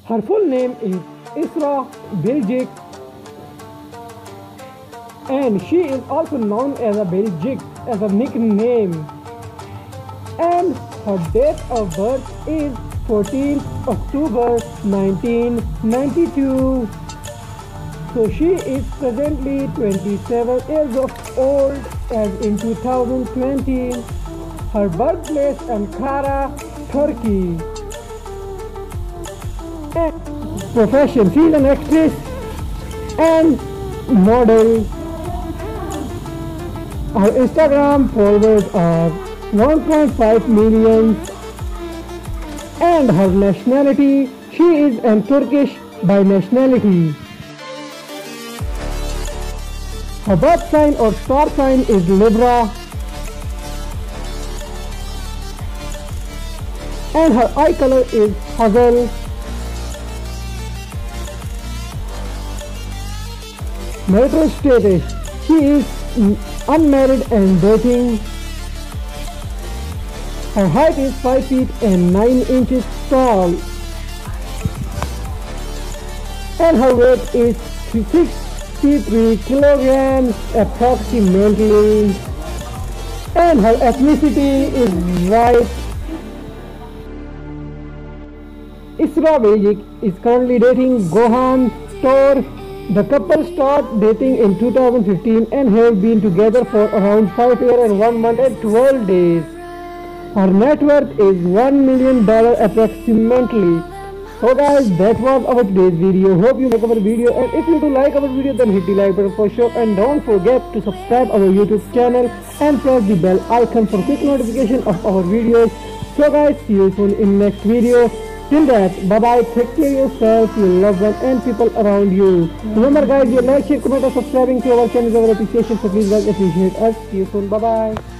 Her full name is Isra Bilgic, and she is also known as a Bilgic as a nickname. And her date of birth is 14th October 1992. So she is presently 27 years of old as in 2020. Her birthplace Ankara, Turkey. And profession, she is an actress and model. Her Instagram followers are 1.5 million. And her nationality, she is an Turkish by nationality. Her birth sign or star sign is Libra. And her eye color is hazel. Marital status, she is unmarried and dating. Her height is 5 feet and 9 inches tall. And her weight is 63 kilograms approximately. And her ethnicity is white. Isra Bilgic is currently dating Gohan Tor. The couple started dating in 2015 and have been together for around 5 years and 1 month and 12 days. Her net worth is $1 million approximately. So guys, that was our today's video. Hope you like our video, and if you do like our video, then hit the like button for sure, and don't forget to subscribe our YouTube channel and press the bell icon for quick notification of our videos. So guys, see you soon in next video. Till that, bye bye, take care of yourself, your loved ones and people around you. Remember guys, you like, share, comment and subscribing to our channel is our appreciation, so please guys appreciate us. See you soon, bye bye.